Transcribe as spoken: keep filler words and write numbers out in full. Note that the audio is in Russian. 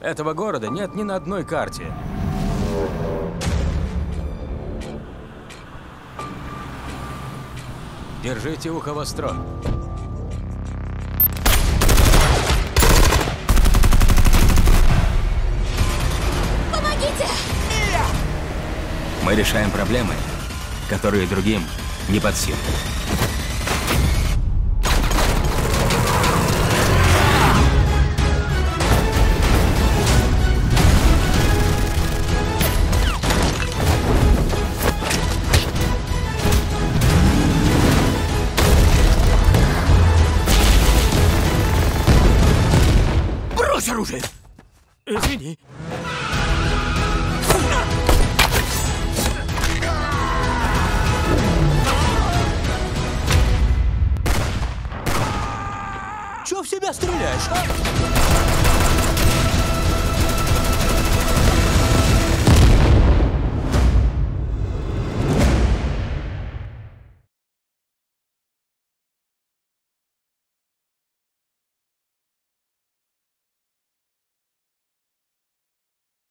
Этого города нет ни на одной карте. Держите ухо востро. Помогите! Мы решаем проблемы, которые другим не под силу. Брось оружие! Извини. Чё в себя стреляешь, а?